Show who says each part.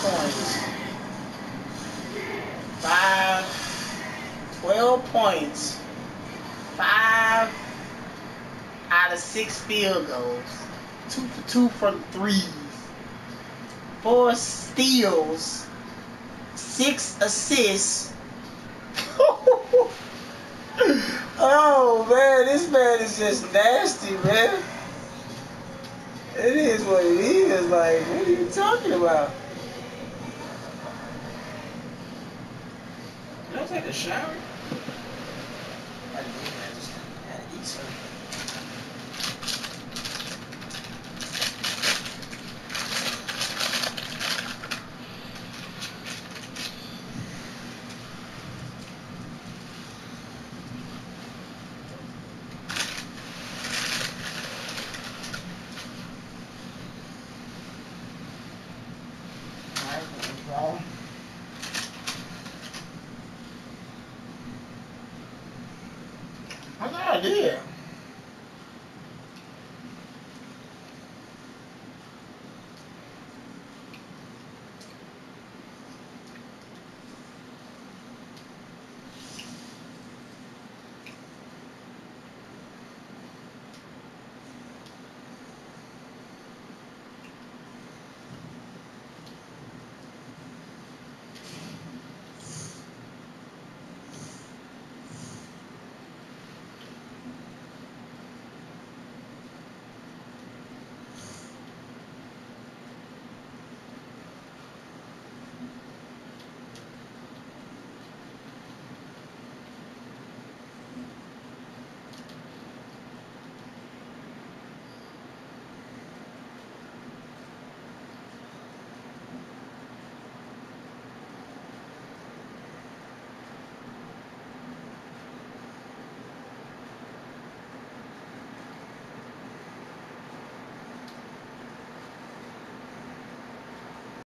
Speaker 1: points. 12 points. 5 out of 6 field goals. 2 for 2 from threes. 4 steals. 6 assists. Oh man, this man is just nasty, man. It is what it is. Like, what are you talking about? Did I take a shower? I did. I just had to eat something. All right, no problem.